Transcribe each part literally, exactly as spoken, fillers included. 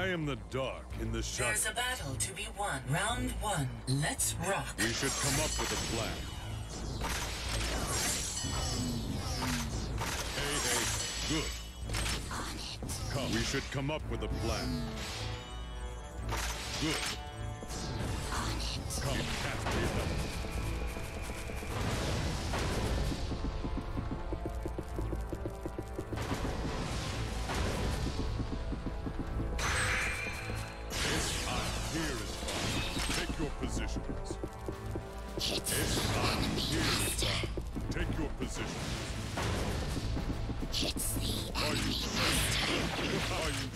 I am the dark in the shadow. There's a battle to be won. Round one. Let's rock. We should come up with a plan. Hey, hey, good. On it. Come. We should come up with a plan. Good. On it. Come, can't be helped. Here is fine. Take your positions. Hit It's the fine. enemy Here is master. fine. Take your positions. Hits the Are you enemy master. Are you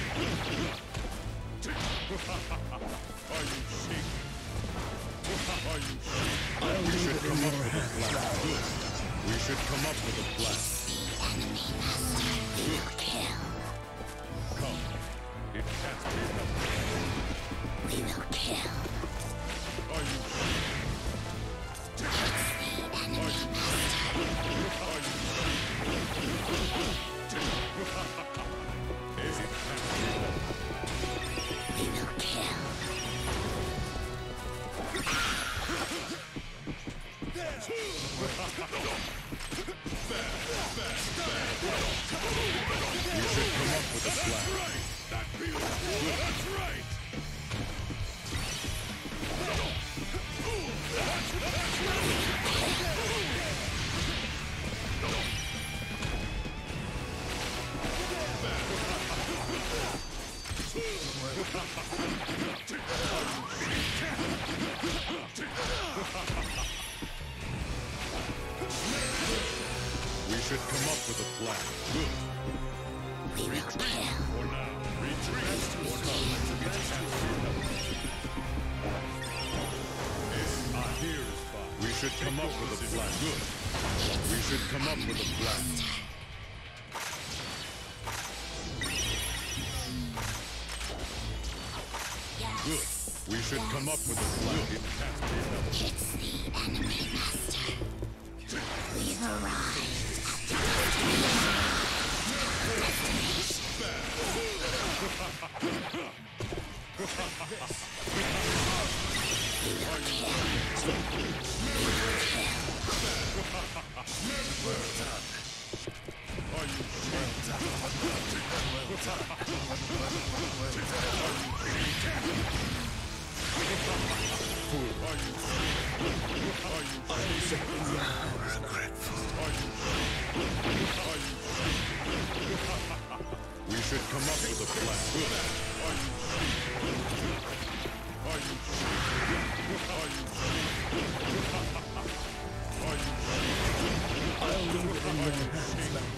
Are you shaking? Are you shaking? I'll We leave should it in come up your with a hands plan. now. Good. We should come up with a plan. The enemy master. We will kill. Come. It can't be helped. We will kill. Are you shaking? Hits the enemy master. Are you Is it can't be helped? We will kill. We should come up with a plan. That's right. That feels good. That's right. We should come up with a plan. Good. We will kill. For now, retreat. For now, it can't be helped. Ah, here is fine. We should come up with a plan. Good. We should come up with a plan. Good. Yes. We should come up with a plan. It can't be helped. Hits the enemy master. We've arrived at the destination. We will kill. We will kill. Are you shaking? Are you shaking? Are you shaking? Regretful. Are you shaking? Are you shaking? We should come up with a plan. Good. Are you shaking? Are you shaking? Are you shaking? Are you shaking? I'll leave it in your hands now.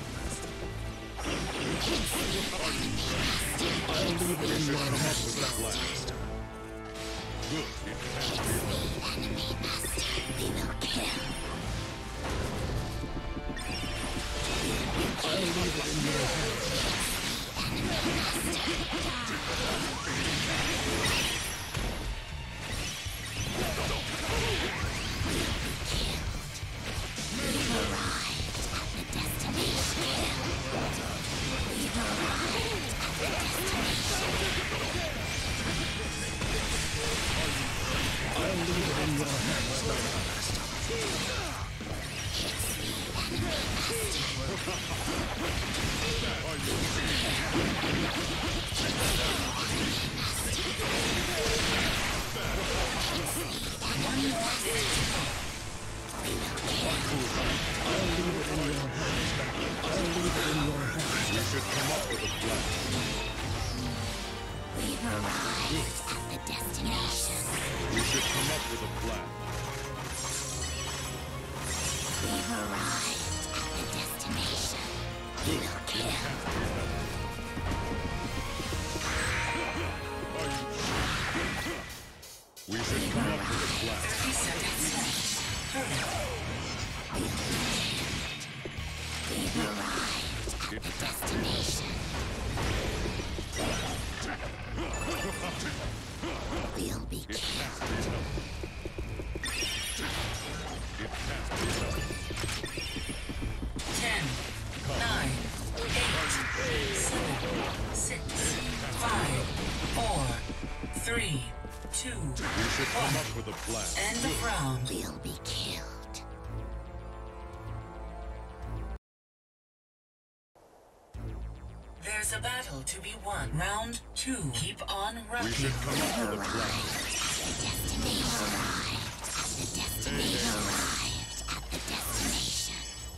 I'll leave it in your hands now. Good. It can't be The enemy master. We will kill. I'll leave it in your hands. We've arrived at the destination. We've arrived at the destination. I'll leave it in your hands now. Hits the enemy master. I'll leave it in your hands now. I'll leave it in your hands. We should come up with a plan. We've arrived at the destination. We should come up with a plan. We've arrived at the destination. We will kill. Are you shaking? We should come up with a plan. We've arrived at the destination. We'll be It killed. can't be helped. It can't be helped. Ten, nine, Three, two, We should come up with a plan. end of round. We'll be killed. There's a battle to be won. Round two. Keep on We rocking. should come up with a plan. Destination arrived at the destination. Arrived at the destination.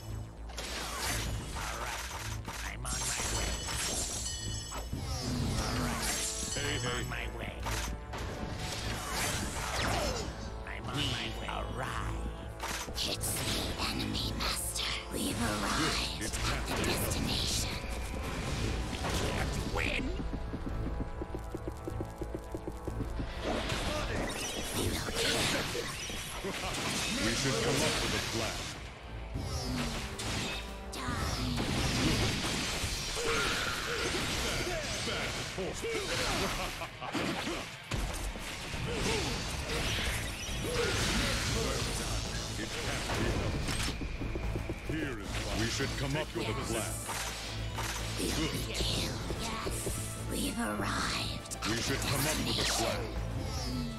I'm on my way. Hey, I'm on hey. my way. I'm on my way. Arrive. It's the enemy, Master. We've arrived It's at the destination. Let's win. We will kill. We should come up with a plan. It can't be helped. Here is why. We should come up with a plan. We will be killed. Yes. We've arrived at We the should come up with a destination. plan.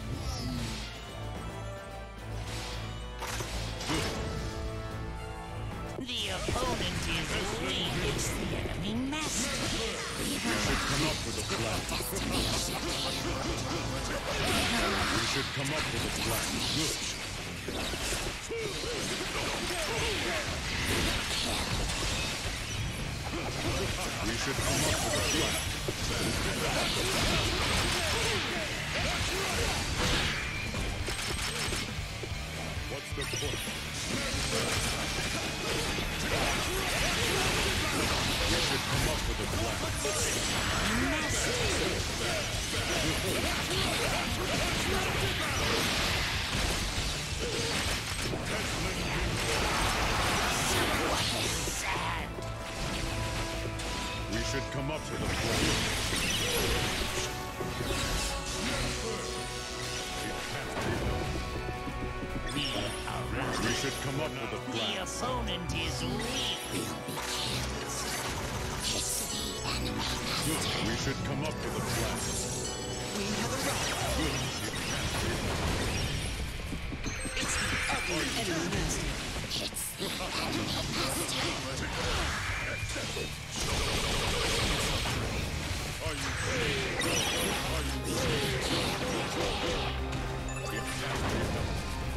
The opponent is weak. It's the enemy master. We've We should come up with a plan. destination. We should come up with a plan. Good. We should come up with a plan. What's the point? We should come up with a plan. We should come up with a plan. It can't be helped. We arrive. We should come up with a The plan. opponent is weak. We'll be killed. It's the enemy, Master. Good. We should come up with a plan. We have arrived. Good. It can't be helped. It's the ugly enemy master. It's the enemy, Master. Are you ready? Are you ready? It can't be helped.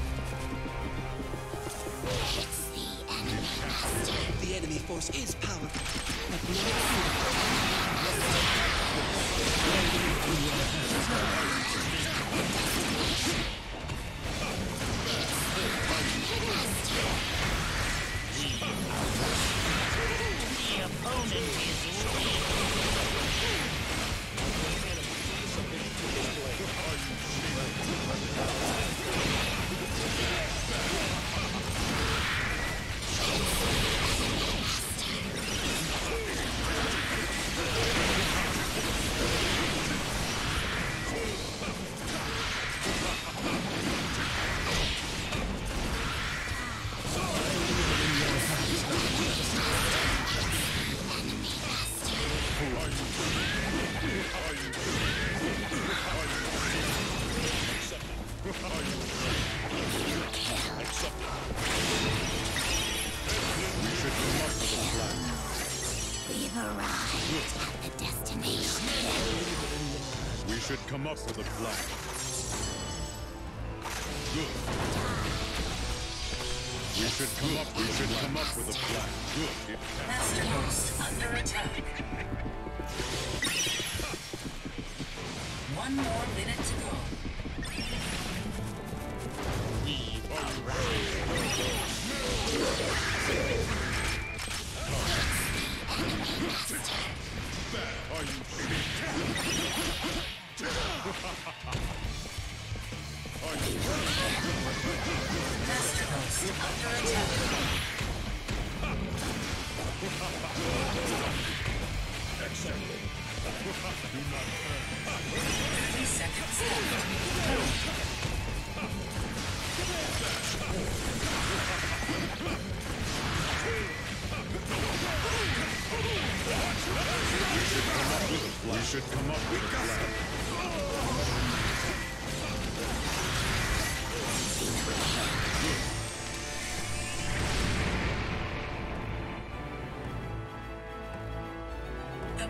It's the enemy, Master. The enemy force is powerful, but not The opponent is weak. We should come up with a plan. We've arrived at the destination. We should come up with a plan. Good. We should come up. We should come up with a plan. Good. It can't. Master Host under attack. One more minute to go. We arrive. Are you Master Host under attack. Thirty seconds left. We should come up with a plan.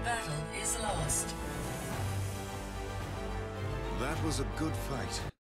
battle is lost. That was a good fight.